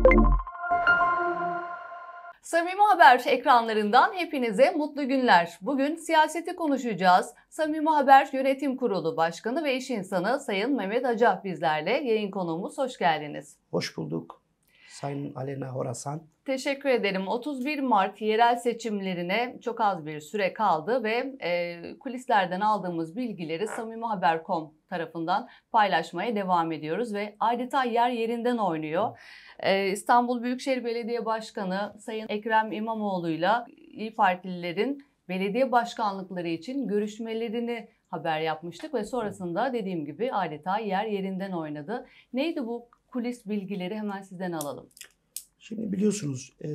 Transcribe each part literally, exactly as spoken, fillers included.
Samimi Haber ekranlarından hepinize mutlu günler. Bugün siyaseti konuşacağız. Samimi Haber Yönetim Kurulu Başkanı ve İş İnsanı Sayın Mehmet Acar bizlerle. Yayın konuğumuz, hoş geldiniz. Hoş bulduk Sayın Alena Horasan. Teşekkür ederim. otuz bir Mart yerel seçimlerine çok az bir süre kaldı ve e, kulislerden aldığımız bilgileri Samimi Haber nokta com tarafından paylaşmaya devam ediyoruz ve adeta yer yerinden oynuyor. Ee, İstanbul Büyükşehir Belediye Başkanı Sayın Ekrem İmamoğlu'yla İYİ Partililerin belediye başkanlıkları için görüşmelerini haber yapmıştık ve sonrasında dediğim gibi adeta yer yerinden oynadı. Neydi bu kulis bilgileri, hemen sizden alalım. Şimdi biliyorsunuz e,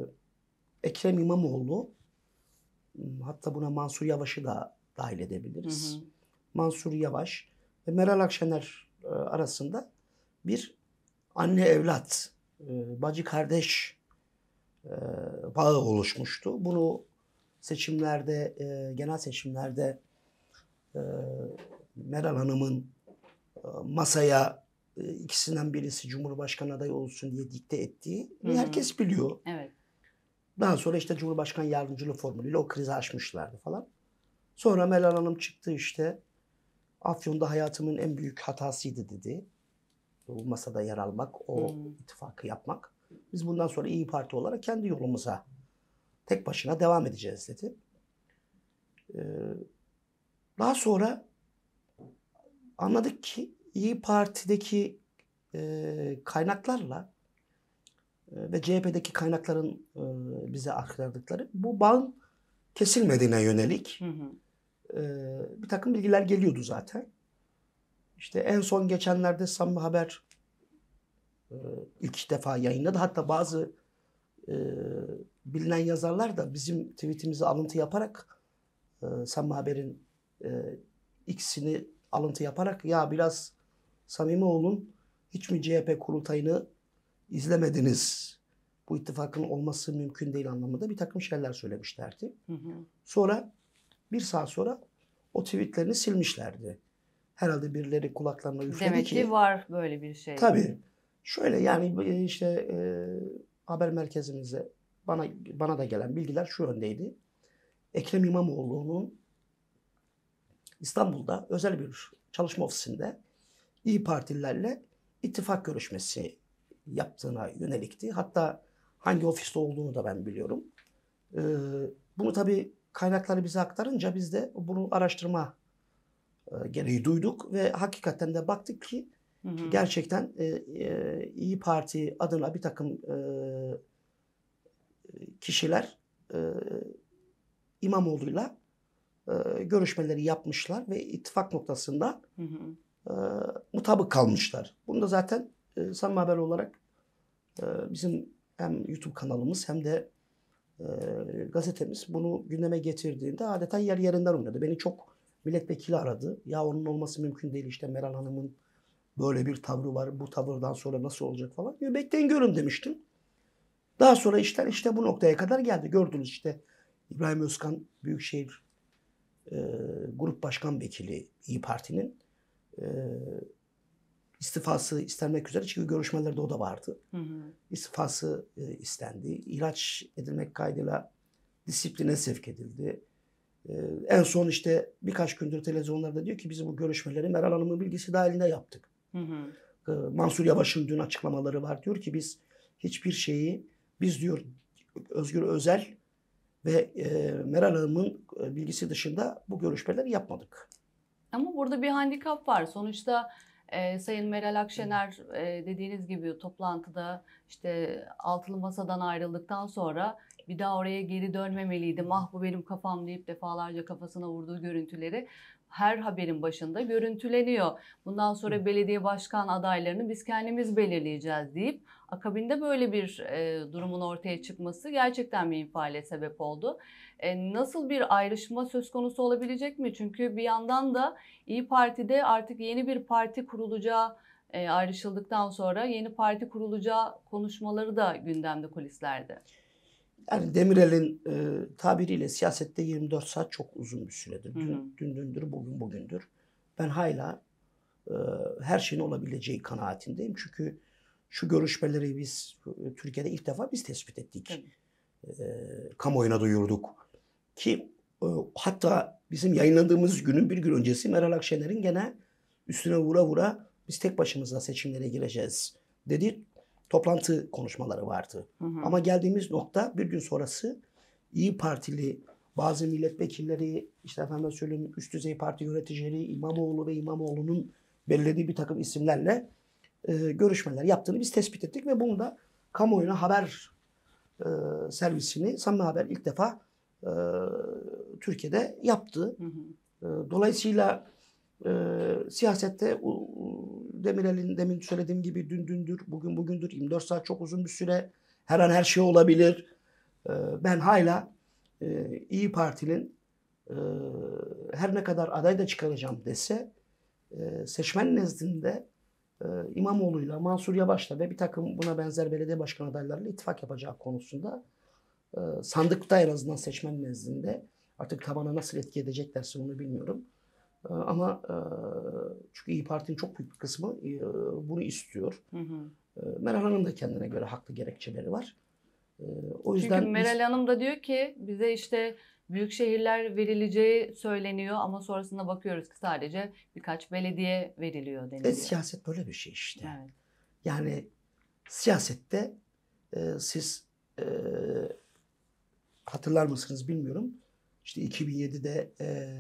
Ekrem İmamoğlu, hatta buna Mansur Yavaş'ı da dahil edebiliriz. Hı hı. Mansur Yavaş ve Meral Akşener e, arasında bir anne evlat, e, bacı kardeş e, bağı oluşmuştu. Bunu seçimlerde, e, genel seçimlerde e, Meral Hanım'ın e, masaya e, ikisinden birisi Cumhurbaşkanı adayı olsun diye dikte ettiği hmm. herkes biliyor. Evet. Daha sonra işte Cumhurbaşkanı yardımcılığı formülüyle o krizi aşmışlardı falan. Sonra Meral Hanım çıktı, işte Afyon'da hayatımın en büyük hatasıydı dedi. Bu masada yer almak, o hmm. ittifakı yapmak. Biz bundan sonra İYİ Parti olarak kendi yolumuza tek başına devam edeceğiz dedi. Ee, daha sonra anladık ki İYİ Parti'deki e, kaynaklarla e, ve C H P'deki kaynakların e, bize aktardıkları bu bağın kesilmediğine yönelik hı hı. E, bir takım bilgiler geliyordu zaten. İşte en son geçenlerde Samimi Haber e, ilk defa yayınladı. Hatta bazı e, bilinen yazarlar da bizim tweetimizi alıntı yaparak e, Samimi Haber'in e, X'ini alıntı yaparak ya biraz samimi olun, hiç mi C H P kurultayını izlemediniz? Bu ittifakın olması mümkün değil anlamında bir takım şeyler söylemişlerdi. Hı hı. Sonra bir saat sonra o tweetlerini silmişlerdi. Herhalde birileri kulaklarına üfledi ki. Demek ki var böyle bir şey. Tabii. Şöyle yani işte e, haber merkezimize bana bana da gelen bilgiler şu yöndeydi. Ekrem İmamoğlu'nun İstanbul'da özel bir çalışma ofisinde İYİ Partililerle ittifak görüşmesi yaptığına yönelikti. Hatta hangi ofiste olduğunu da ben biliyorum. Ee, bunu tabii kaynakları bize aktarınca biz de bunu araştırma e, gereği duyduk ve hakikaten de baktık ki hı hı. gerçekten e, e, İYİ Parti adına bir takım e, kişiler e, İmamoğlu'yla e, görüşmeleri yapmışlar ve ittifak noktasında hı hı. E, mutabık kalmışlar. Bunu da zaten e, Samimi Haber olarak e, bizim hem YouTube kanalımız hem de e, gazetemiz bunu gündeme getirdiğinde adeta yer yerinden oynadı. Beni çok milletvekili aradı. Ya onun olması mümkün değil, işte Meral Hanım'ın böyle bir tavrı var. Bu tavırdan sonra nasıl olacak falan. Ya bekleyin görün demiştim. Daha sonra işler işte bu noktaya kadar geldi. Gördünüz işte İbrahim Özkan Büyükşehir e, Grup Başkan Vekili İYİ Parti'nin e, istifası istenmek üzere, çünkü görüşmelerde o da vardı. Hı hı. İstifası e, istendi. İhraç edilmek kaydıyla disipline sevk edildi. E, en son işte birkaç gündür televizyonlarda diyor ki biz bu görüşmeleri Meral Hanım'ın bilgisi dahilinde yaptık. Hı hı. E, Mansur Yavaş'ın dün açıklamaları var. Diyor ki biz hiçbir şeyi biz diyor Özgür Özel ve e, Meral Hanım'ın bilgisi dışında bu görüşmeleri yapmadık. Ama burada bir handikap var. Sonuçta e, Sayın Meral Akşener e, dediğiniz gibi toplantıda işte altılı masadan ayrıldıktan sonra bir daha oraya geri dönmemeliydim. Ah bu benim kafam deyip defalarca kafasına vurduğu görüntüleri her haberin başında görüntüleniyor. Bundan sonra belediye başkan adaylarını biz kendimiz belirleyeceğiz deyip akabinde böyle bir e, durumun ortaya çıkması gerçekten bir infiale sebep oldu. E, nasıl bir ayrışma söz konusu olabilecek mi? Çünkü bir yandan da İYİ Parti'de artık yeni bir parti kurulacağı, e, ayrışıldıktan sonra yeni parti kurulacağı konuşmaları da gündemde, kulislerde. Yani Demirel'in e, tabiriyle siyasette yirmi dört saat çok uzun bir süredir. Dün, hı hı. dün dündür, bugün bugündür. Ben hala e, her şeyin olabileceği kanaatindeyim. Çünkü Şu görüşmeleri biz Türkiye'de ilk defa biz tespit ettik. Tabii. E, kamuoyuna duyurduk. Ki e, hatta bizim yayınladığımız günün bir gün öncesi Meral Akşener'in gene üstüne vura vura biz tek başımıza seçimlere gireceğiz dedi. Toplantı konuşmaları vardı. Hı hı. Ama geldiğimiz nokta bir gün sonrası İyi Partili bazı milletvekilleri, işte efendim söyleyeyim üst düzey parti yöneticileri, İmamoğlu ve İmamoğlu'nun belirlediği bir takım isimlerle e, görüşmeler yaptığını biz tespit ettik ve bunu da kamuoyuna haber e, servisini Samimi Haber ilk defa e, Türkiye'de yaptı. Hı hı. E, dolayısıyla e, siyasette u, Demirel'in demin söylediğim gibi dün dündür, bugün bugündür, yirmi dört saat çok uzun bir süre, her an her şey olabilir. E, ben hala e, İyi Parti'nin e, her ne kadar aday da çıkaracağım dese e, seçmen nezdinde e, İmamoğlu'yla, Mansur Yavaş'la ve bir takım buna benzer belediye başkan adaylarıyla ittifak yapacağı konusunda e, sandıkta en azından seçmen nezdinde artık tabana nasıl etki edeceklerse onu bilmiyorum. E, ama e, çünkü İyi Parti'nin çok büyük bir kısmı e, bunu istiyor. Hı hı. E, Meral Hanım da kendine göre haklı gerekçeleri var. E, o yüzden Çünkü Meral biz, Hanım da diyor ki bize işte büyük şehirler verileceği söyleniyor ama sonrasında bakıyoruz ki sadece birkaç belediye veriliyor e, deniliyor. siyaset böyle bir şey işte. Evet. Yani siyasette e, siz e, hatırlar mısınız bilmiyorum. İşte iki bin yedide e,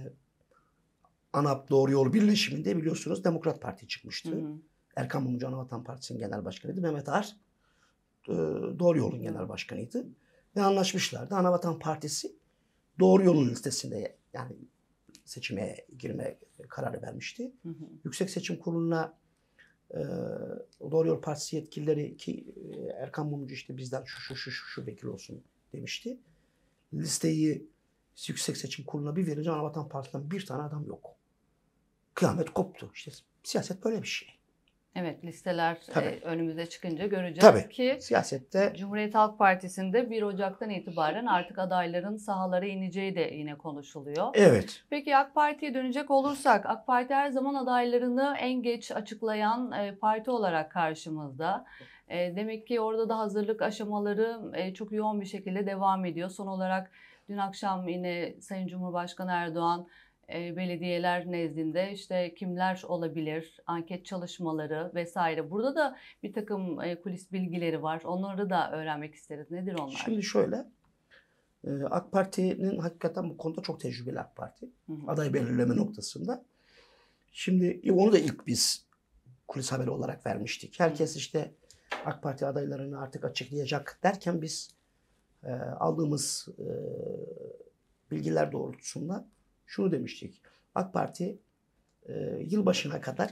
ANAP Doğru Yol Birleşimi'nde biliyorsunuz Demokrat Parti çıkmıştı. Hı hı. Erkan Mumcu Anavatan Partisi'nin genel başkanıydı. Mehmet Ağar e, Doğru Yol'un genel başkanıydı. Ve anlaşmışlardı. Anavatan Partisi Doğru Yol'un listesinde yani seçime girme kararı vermişti. Hı hı. Yüksek Seçim Kurulu'na e, Doğru Yol Partisi yetkilileri ki e, Erkan Mumcu işte bizden şu şu şu şu, şu vekil olsun demişti. Listeyi Yüksek Seçim Kurulu'na bir verince Anavatan Partisi'nden bir tane adam yok. Kıyamet koptu. İşte siyaset böyle bir şey. Evet, listeler Tabii. e, önümüze çıkınca göreceğiz Tabii. ki Siyasette Cumhuriyet Halk Partisi'nde bir Ocak'tan itibaren artık adayların sahalara ineceği de yine konuşuluyor. evet. Peki AK Parti'ye dönecek olursak, AK Parti her zaman adaylarını en geç açıklayan e, parti olarak karşımızda. E, demek ki orada da hazırlık aşamaları e, çok yoğun bir şekilde devam ediyor. Son olarak dün akşam yine Sayın Cumhurbaşkanı Erdoğan e, belediyeler nezdinde işte kimler olabilir, anket çalışmaları vesaire. Burada da bir takım e, kulis bilgileri var. Onları da öğrenmek isteriz. Nedir onlar? Şimdi şöyle. e, AK Parti'nin hakikaten bu konuda çok tecrübeli AK Parti. Hı hı. Aday belirleme noktasında. Şimdi e, onu da ilk biz kulis haberi olarak vermiştik. Herkes işte AK Parti adaylarını artık açıklayacak derken biz e, aldığımız e, bilgiler doğrultusunda şunu demiştik. AK Parti e, yılbaşına kadar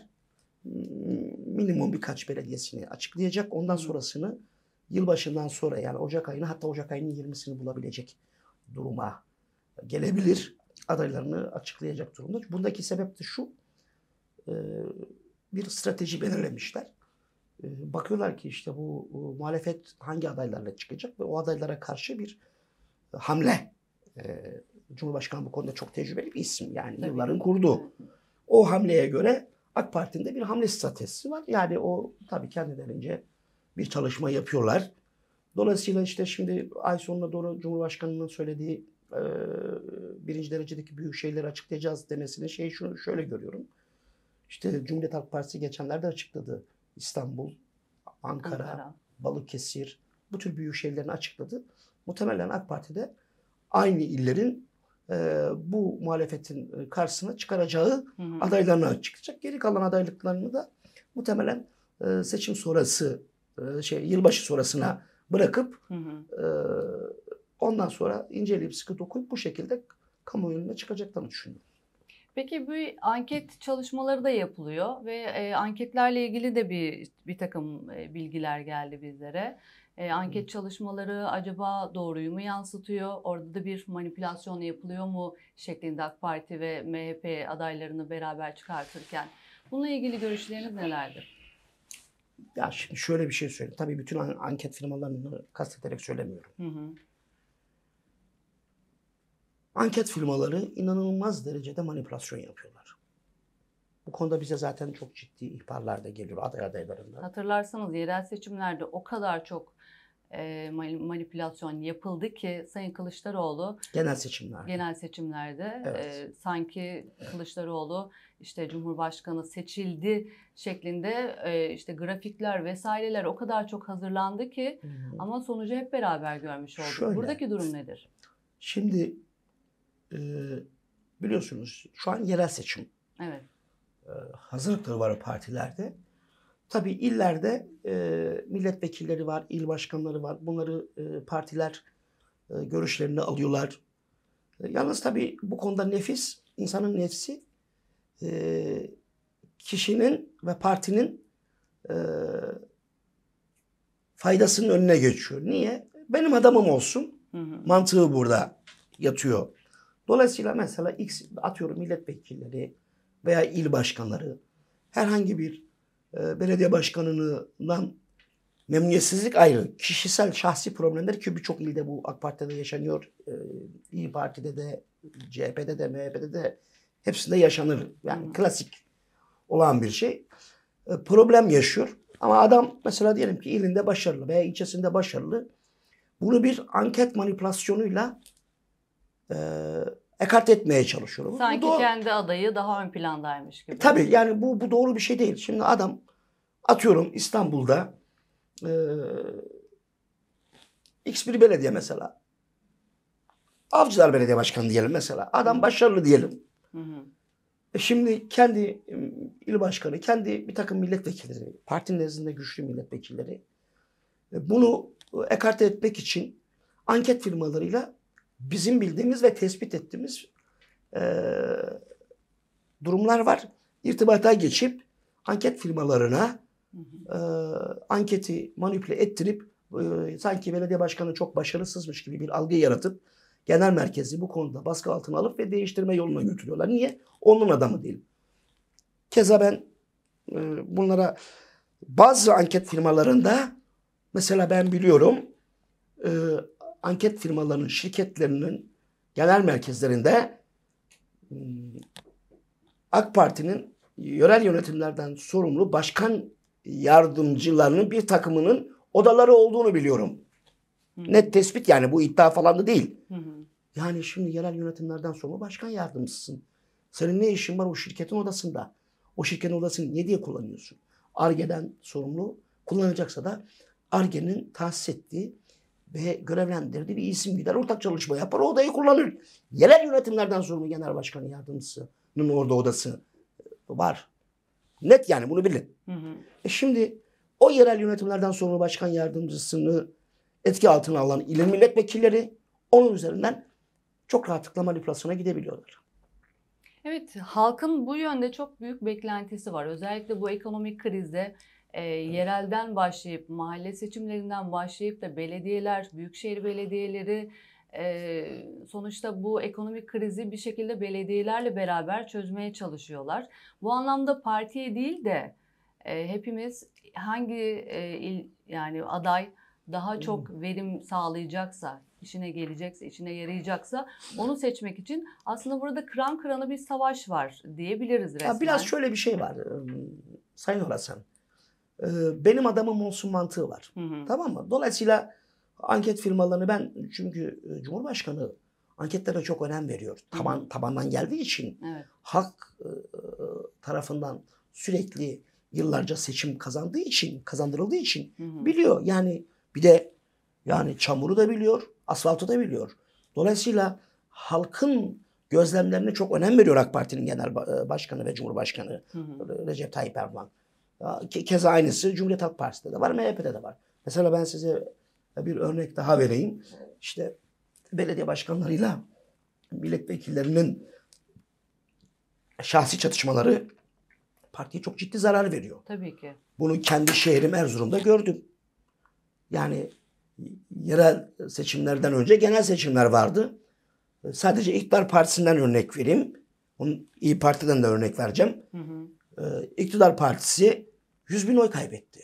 minimum birkaç belediyesini açıklayacak. Ondan sonrasını yılbaşından sonra yani Ocak ayını hatta Ocak ayının yirmisini bulabilecek duruma gelebilir. Adaylarını açıklayacak durumda. Bundaki sebep de şu. E, bir strateji belirlemişler. E, bakıyorlar ki işte bu, bu muhalefet hangi adaylarla çıkacak ve o adaylara karşı bir hamle. E, Cumhurbaşkanı bu konuda çok tecrübeli bir isim. Yani Tabii. yılların kurdu. O hamleye göre AK Parti'nin de bir hamle stratejisi var. Yani o tabii kendilerince bir çalışma yapıyorlar. Dolayısıyla işte şimdi ay sonuna doğru Cumhurbaşkanı'nın söylediği e, birinci derecedeki büyük şeyleri açıklayacağız demesini şey şunu şöyle görüyorum. İşte Cumhuriyet Halk Partisi geçenlerde açıkladı. İstanbul, Ankara, Ankara. Balıkesir bu tür büyük şehirlerini açıkladı. Muhtemelen AK Parti'de aynı illerin e, bu muhalefetin karşısına çıkaracağı Hı hı. adaylarını açıklayacak. Geri kalan adaylıklarını da muhtemelen e, seçim sonrası e, şey yılbaşı sonrasına bırakıp Hı hı. e, ondan sonra inceleyip sıkı dokuyup bu şekilde kamuoyuna çıkacaklarını düşünüyorum. Peki bu anket çalışmaları da yapılıyor ve e, anketlerle ilgili de bir bir takım e, bilgiler geldi bizlere. E, anket çalışmaları acaba doğruyu mu yansıtıyor? Orada da bir manipülasyon yapılıyor mu şeklinde AK Parti ve M H P adaylarını beraber çıkartırken. Bununla ilgili görüşleriniz nelerdir? Ya şimdi şöyle bir şey söyleyeyim. Tabii bütün an- anket firmalarını kastederek söylemiyorum. Hı hı. Anket firmaları inanılmaz derecede manipülasyon yapıyorlar. Bu konuda bize zaten çok ciddi ihbarlar da geliyor aday adaylarından. Hatırlarsanız yerel seçimlerde o kadar çok e, manipülasyon yapıldı ki Sayın Kılıçdaroğlu Genel seçimler. genel seçimlerde Evet. e, sanki Kılıçdaroğlu işte Cumhurbaşkanı seçildi şeklinde e, işte grafikler vesaireler o kadar çok hazırlandı ki Hı hı. ama sonucu hep beraber görmüş olduk. Şöyle. Buradaki durum nedir? Şimdi e, biliyorsunuz şu an yerel seçim. Evet. E, hazırlıkları var partilerde. Tabii illerde e, milletvekilleri var, il başkanları var. Bunları e, partiler e, görüşlerini alıyorlar. E, yalnız tabii bu konuda nefis, insanın nefsi e, kişinin ve partinin e, faydasının önüne geçiyor. Niye? Benim adamım olsun. Hı hı. Mantığı burada yatıyor. Dolayısıyla mesela X atıyorum milletvekilleri veya il başkanları herhangi bir e, belediye başkanından memnuniyetsizlik ayrı. Kişisel şahsi problemler ki birçok ilde bu AK Parti'de yaşanıyor. E, İYİ Parti'de de, C H P'de de, M H P'de de hepsinde yaşanır. Yani Hı. klasik olan bir şey. E, problem yaşıyor. Ama adam mesela diyelim ki ilinde başarılı veya ilçesinde başarılı. Bunu bir anket manipülasyonuyla e, ekart etmeye çalışıyor. Bu Sanki doğru- kendi adayı daha ön plandaymış gibi. E, tabii yani bu, bu doğru bir şey değil. Şimdi adam atıyorum İstanbul'da e, X bir belediye mesela. Avcılar Belediye Başkanı diyelim mesela. Adam başarılı diyelim. Hı hı. E şimdi kendi e, il başkanı, kendi bir takım milletvekilleri, partinin nezdinde güçlü milletvekilleri e, bunu ekarte etmek için anket firmalarıyla bizim bildiğimiz ve tespit ettiğimiz e, durumlar var. İrtibata geçip anket firmalarına Hı hı. e, anketi manipüle ettirip e, sanki belediye başkanı çok başarısızmış gibi bir algı yaratıp genel merkezi bu konuda baskı altına alıp ve değiştirme yoluna götürüyorlar. Niye? Onun adamı değil. Keza ben e, bunlara bazı anket firmalarında mesela ben biliyorum e, anket firmalarının şirketlerinin genel merkezlerinde hmm, AK Parti'nin yerel yönetimlerden sorumlu başkan yardımcılarının bir takımının odaları olduğunu biliyorum. Hı. Net tespit yani bu iddia falan da değil. Hı hı. Yani şimdi yerel yönetimlerden sorumlu başkan yardımcısın. Senin ne işin var o şirketin odasında? O şirketin odasını ne diye kullanıyorsun? Ar-Ge'den sorumlu kullanacaksa da Ar-Ge'nin tahsis ettiği ve görevlendirdiği bir isim gider ortak çalışma yapar o odayı kullanır. Yerel yönetimlerden sorumlu genel başkan yardımcısının orada odası var. Net yani bunu bilin. Hı hı. E şimdi o yerel yönetimlerden sorumlu başkan yardımcısını etki altına alan il milletvekilleri onun üzerinden çok rahatlıkla manipülasyona gidebiliyorlar. Evet, halkın bu yönde çok büyük beklentisi var. Özellikle bu ekonomik krizde e, yerelden başlayıp, mahalle seçimlerinden başlayıp da belediyeler, büyükşehir belediyeleri e, sonuçta bu ekonomik krizi bir şekilde belediyelerle beraber çözmeye çalışıyorlar. Bu anlamda partiye değil de e, hepimiz hangi e, il yani aday daha çok verim sağlayacaksa, işine gelecekse, işine yarayacaksa onu seçmek için aslında burada kıran kırana bir savaş var diyebiliriz resmen. Ya biraz şöyle bir şey var ıı, Sayın Horasan. Ee, Benim adamım olsun mantığı var. Hı hı. Tamam mı? Dolayısıyla anket firmalarını ben çünkü e, Cumhurbaşkanı anketlere çok önem veriyor. Taban, Hı hı. tabandan geldiği için Evet. halk e, tarafından sürekli yıllarca seçim kazandığı için, kazandırıldığı için Hı hı. biliyor. Yani bir de yani çamuru da biliyor, asfaltı da biliyor. Dolayısıyla halkın gözlemlerine çok önem veriyor AK Parti'nin genel başkanı ve Cumhurbaşkanı Hı hı. Recep Tayyip Erdoğan. Ke- Keza aynısı Cumhuriyet Halk Partisi'de de var, M H P'de de var. Mesela ben size bir örnek daha vereyim. İşte belediye başkanlarıyla milletvekillerinin şahsi çatışmaları partiye çok ciddi zarar veriyor. Tabii ki. Bunu kendi şehrim Erzurum'da gördüm. Yani yerel seçimlerden önce genel seçimler vardı. Sadece İktidar Partisi'nden örnek vereyim. Onun İYİ Parti'den de örnek vereceğim. Hı hı. Ee, İktidar Partisi yüz bin oy kaybetti.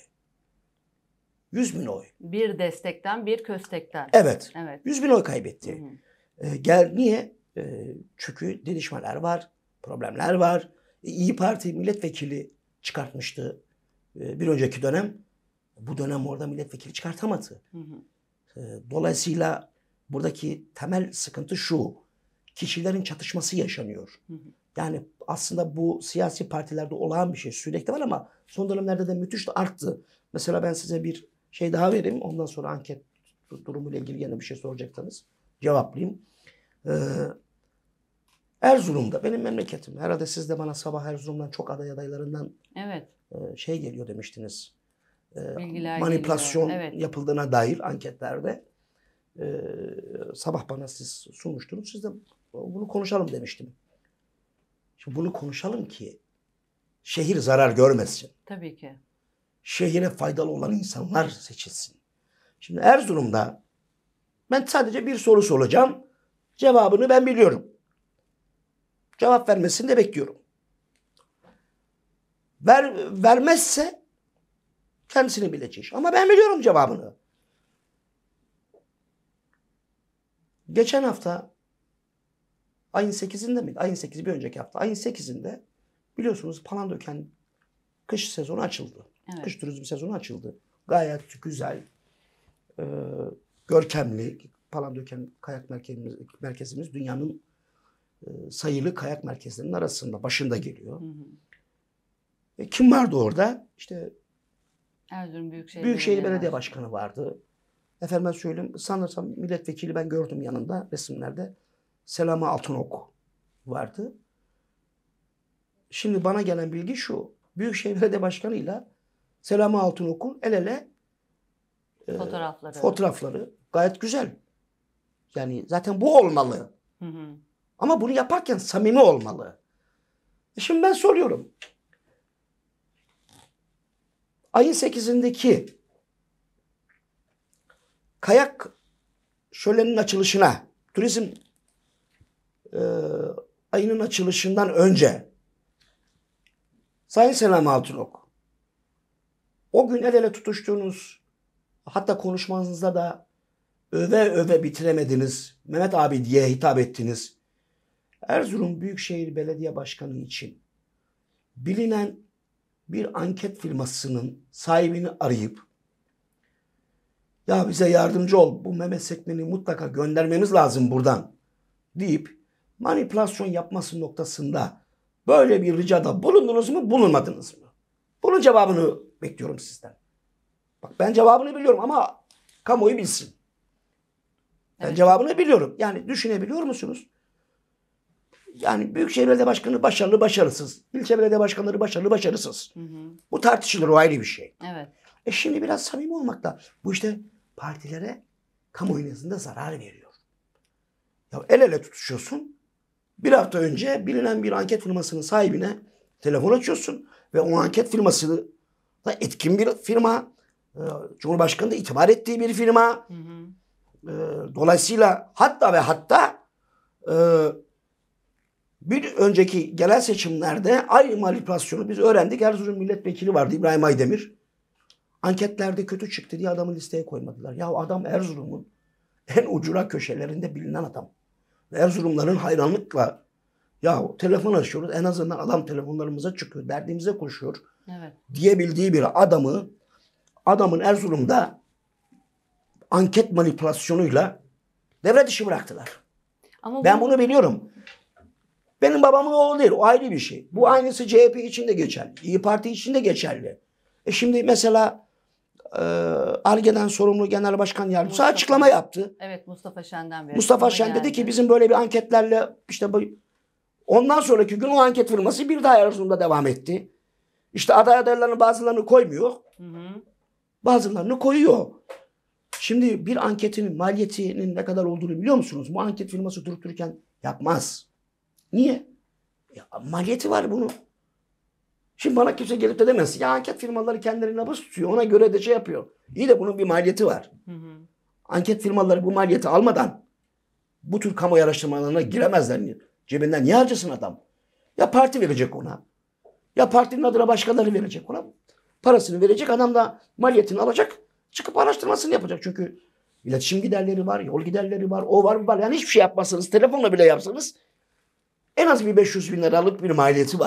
yüz bin oy. Bir destekten, bir köstekten. Evet. Evet. yüz bin oy Hı kaybetti. hı. Ee, gel niye? Ee, çünkü didişmeler var, problemler var. İyi Parti milletvekili çıkartmıştı e, bir önceki dönem. Bu dönem orada milletvekili çıkartamadı. Hı hı. E, Dolayısıyla buradaki temel sıkıntı şu. Kişilerin çatışması yaşanıyor. Hı hı. Yani aslında bu siyasi partilerde olağan bir şey. Sürekli var ama son dönemlerde de müthiş de arttı. Mesela ben size bir şey daha vereyim. Ondan sonra anket durumuyla ilgili yine bir şey soracaksanız cevaplayayım. Ee, Erzurum'da benim memleketim. Herhalde siz de bana sabah Erzurum'dan çok aday adaylarından evet. e, şey geliyor demiştiniz. E, Bilgiler manipülasyon geliyor. Evet. yapıldığına dair anketlerde. E, sabah bana siz sunmuştunuz. Siz de bunu konuşalım demiştim. Şimdi bunu konuşalım ki şehir zarar görmesin. Tabii ki. Şehire faydalı olan insanlar seçilsin. Şimdi Erzurum'da ben sadece bir soru soracağım. Cevabını ben biliyorum. Cevap vermesini de bekliyorum. Ver, vermezse kendisini bilecek. Ama ben biliyorum cevabını. Geçen hafta ayın sekizinde miydi? Ayın sekizi bir önceki hafta. Ayın sekizinde biliyorsunuz Palandöken kış sezonu açıldı. Evet. Kış turizm sezonu açıldı. Gayet güzel, e, görkemli. Palandöken kayak merkezimiz, merkezimiz dünyanın e, sayılı kayak merkezlerinin arasında, başında geliyor. Hı hı. E, kim vardı orada? İşte Erzurum Büyükşehir, Büyükşehir Belediye, Belediye Başkanı vardı. Efendim söyleyeyim, sanırsam milletvekili ben gördüm yanında resimlerde. Selami Altınok vardı. Şimdi bana gelen bilgi şu. Büyükşehir Belediye Başkanı'yla Selami Altınok'un el ele e, Fotoğrafları. fotoğrafları gayet güzel. Yani zaten bu olmalı. Hı hı. Ama bunu yaparken samimi olmalı. E şimdi ben soruyorum. Ayın sekizindeki kayak şölenin açılışına, turizm e, ayının açılışından önce Sayın Selami Altınok, o gün el ele tutuştuğunuz, hatta konuşmanızda da öve öve bitiremediniz, Mehmet abi diye hitap ettiniz. Erzurum Büyükşehir Belediye Başkanı için bilinen bir anket firmasının sahibini arayıp ya bize yardımcı ol, bu Mehmet Sekmen'i mutlaka göndermemiz lazım buradan deyip manipülasyon yapması noktasında böyle bir ricada bulundunuz mu, bulunmadınız mı? Bunun cevabını bekliyorum sizden. Bak ben cevabını biliyorum ama kamuoyu bilsin. Ben Evet. cevabını biliyorum. Yani düşünebiliyor musunuz? Yani Büyükşehir Belediye Başkanı başarılı, başarısız. İlçe belediye başkanları başarılı, başarısız. Hı hı. Bu tartışılır, o ayrı bir şey. Evet. E şimdi biraz samimi olmakta. Bu işte partilere kamuoyu nezdinde zarar veriyor. Ya el ele tutuşuyorsun. Bir hafta önce bilinen bir anket firmasının sahibine telefon açıyorsun. Ve o anket firması da etkin bir firma. Cumhurbaşkanı da itibar ettiği bir firma. Hı hı. Dolayısıyla hatta ve hatta bir önceki genel seçimlerde aynı manipülasyonu biz öğrendik. Erzurum milletvekili vardı, İbrahim Aydemir. Anketlerde kötü çıktı diye adamı listeye koymadılar. Ya adam Erzurum'un en ucura köşelerinde bilinen adam. Ve Erzurumların hayranlıkla ya telefon açıyoruz, en azından adam telefonlarımıza çıkıyor, derdimize koşuyor Evet. diyebildiği bir adamı, adamın Erzurum'da anket manipülasyonuyla devre dışı bıraktılar. Ama Ben bu- bunu biliyorum. Benim babamın oğlu değil. O ayrı bir şey. Bu aynısı C H P için de geçerli. İyi Parti için de geçerli. E şimdi mesela e, Ar-Ge'den sorumlu Genel Başkan Yardımcısı Mustafa. açıklama yaptı. Evet, Mustafa Şen'den bir Mustafa açıklama Şen dedi geldi. ki bizim böyle bir anketlerle işte bu, ondan sonraki gün o anket firması bir daha Erzurum'da devam etti. İşte aday adaylarını bazılarını koymuyor. Hı hı. Bazılarını koyuyor. Şimdi bir anketin maliyetinin ne kadar olduğunu biliyor musunuz? Bu anket firması durup dururken yapmaz. Niye? Ya, maliyeti var bunun. Şimdi bana kimse gelip de demez. Ya anket firmaları kendilerine nabız tutuyor. Ona göre de şey yapıyor. İyi de bunun bir maliyeti var. Hı hı. Anket firmaları bu maliyeti almadan bu tür kamuoyu araştırmalarına giremezler. Cebinden niye harcasın adam? Ya parti verecek ona. Ya partinin adına başkaları verecek ona. Parasını verecek. Adam da maliyetini alacak. Çıkıp araştırmasını yapacak. Çünkü iletişim giderleri var, yol giderleri var, o var, bu var. Yani hiçbir şey yapmazsanız, telefonla bile yapsanız en az bir beş yüz bin liralık bir maliyeti var.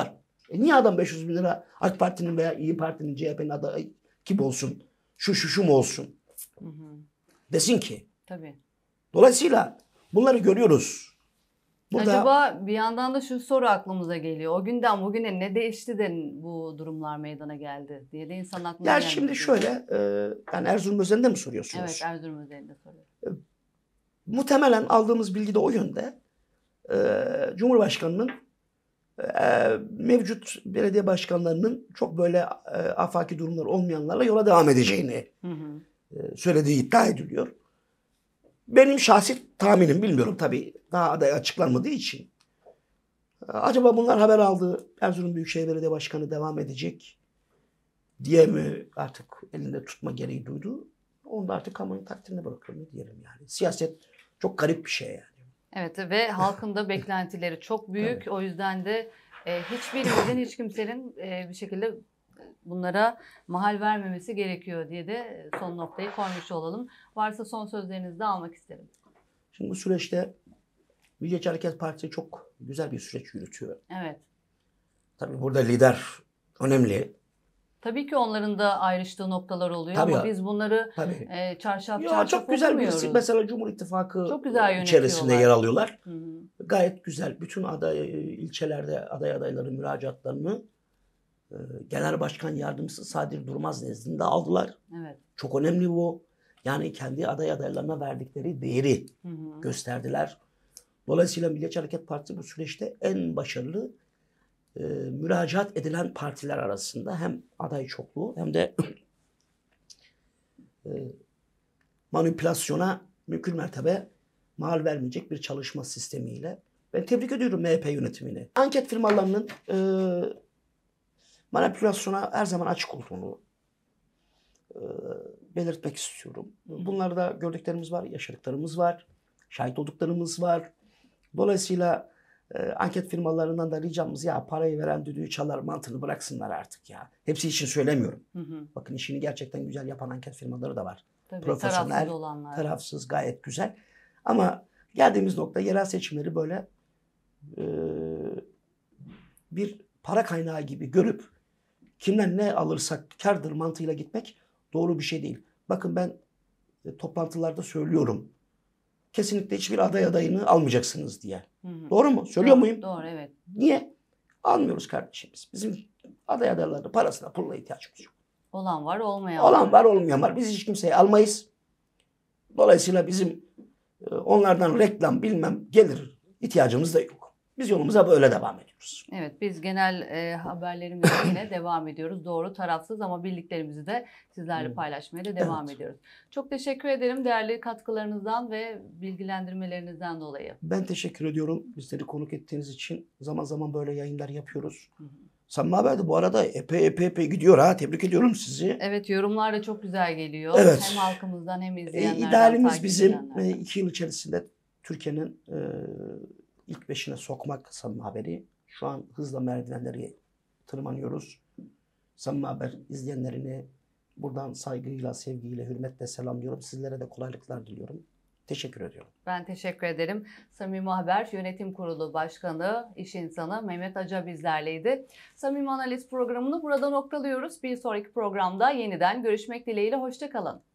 E niye adam beş yüz bin lira AK Parti'nin veya İyi Parti'nin, C H P'nin adayı kim olsun? Şu şu şu mu olsun? Hı hı. Desin ki. Tabii. Dolayısıyla bunları görüyoruz. Burada, Acaba bir yandan da şu soru aklımıza geliyor. O günden bugüne ne değişti de bu durumlar meydana geldi diye de insan aklına ya geldi. şimdi şöyle, e, yani Erzurum özelinde mi soruyorsunuz? Evet, Erzurum özelinde soruyorum. Muhtemelen aldığımız bilgi de o yönde. E, Cumhurbaşkanının e, mevcut belediye başkanlarının çok böyle e, afaki durumlar olmayanlarla yola devam edeceğini Hı hı. e, söylediği iddia ediliyor. Benim şahsi tahminim, bilmiyorum tabii, daha aday açıklanmadığı için. E, acaba bunlar haber aldı, Erzurum Büyükşehir Belediye Başkanı devam edecek diye mi artık elinde tutma gereği duydu? Onu da artık kamuoyunun takdirine bırakıyorum, ne diyelim yani. Siyaset çok garip bir şey yani. Evet ve halkın da beklentileri çok büyük. Evet. O yüzden de e, hiçbirimizin, hiç kimsenin e, bir şekilde bunlara mahal vermemesi gerekiyor diye de son noktayı koymuş olalım. Varsa son sözlerinizi de almak isterim. Şimdi bu süreçte Milliyetçi Hareket Partisi çok güzel bir süreç yürütüyor. Evet. Tabii burada lider önemli. Tabii ki onların da ayrıştığı noktalar oluyor Tabii ama ya. biz bunları Tabii. e, çarşaf Ya çarşaf çok güzel okumuyoruz. birisi. Mesela Cumhur İttifakı Çok güzel içerisinde yönetiyorlar. yer alıyorlar. Hı hı. Gayet güzel. Bütün aday ilçelerde aday adayların müracaatlarını e, Genel Başkan Yardımcısı Sadir Durmaz nezdinde aldılar. Evet. Çok önemli bu. Yani kendi aday adaylarına verdikleri değeri Hı hı. gösterdiler. Dolayısıyla Milliyetçi Hareket Partisi bu süreçte en başarılı e, müracaat edilen partiler arasında, hem aday çokluğu hem de e, manipülasyona mümkün mertebe mal vermeyecek bir çalışma sistemiyle. Ben tebrik ediyorum M H P yönetimini. Anket firmalarının e, manipülasyona her zaman açık olduğunu e, belirtmek istiyorum. Bunlarda gördüklerimiz var, yaşadıklarımız var, şahit olduklarımız var. Dolayısıyla e, anket firmalarından da ricamız, ya parayı veren düdüğü çalar mantığını bıraksınlar artık ya. Hepsi için söylemiyorum. Hı hı. Bakın, işini gerçekten güzel yapan anket firmaları da var. Tabii, Profesyonel, tarafsız olanlar. tarafsız, gayet güzel. Ama geldiğimiz nokta, yerel seçimleri böyle e, bir para kaynağı gibi görüp kimden ne alırsak kârdır mantığıyla gitmek doğru bir şey değil. Bakın, ben e, toplantılarda söylüyorum. Kesinlikle hiçbir aday adayını almayacaksınız diye. Hı hı. Doğru mu? Söylüyor Doğru, muyum? Doğru, evet. Niye? Almıyoruz kardeşimiz. Bizim aday adaylarının parasına, puluna ihtiyacımız yok. Olan var, olmayan Olan var, olmayan var. Biz hiç kimseyi almayız. Dolayısıyla bizim e, onlardan reklam bilmem gelir ihtiyacımız da yok. Biz yolumuza böyle devam ediyoruz. Evet, biz genel e, haberlerimizle yine devam ediyoruz. Doğru, tarafsız ama bildiklerimizi de sizlerle paylaşmaya da devam Evet. ediyoruz. Çok teşekkür ederim değerli katkılarınızdan ve bilgilendirmelerinizden dolayı. Ben teşekkür ediyorum bizleri konuk ettiğiniz için. Zaman zaman böyle yayınlar yapıyoruz. Hı hı. Samimi Haber de bu arada epey epey epey gidiyor ha. Tebrik ediyorum sizi. Evet, yorumlar da çok güzel geliyor. Evet. Hem halkımızdan hem E, izleyenlerden, idealimiz takip bizim edenlerden. e, iki yıl içerisinde Türkiye'nin e, ilk beşine sokmak Samimi Haber'i. Şu an hızla merdivenleri tırmanıyoruz. Samimi Haber izleyenlerini buradan saygıyla, sevgiyle, hürmetle selamlıyorum. Sizlere de kolaylıklar diliyorum. Teşekkür ediyorum. Ben teşekkür ederim. Samimi Haber Yönetim Kurulu Başkanı, iş insanı Mehmet Aca bizlerleydi. Samimi Analiz programını burada noktalıyoruz. Bir sonraki programda yeniden görüşmek dileğiyle. Hoşça kalın.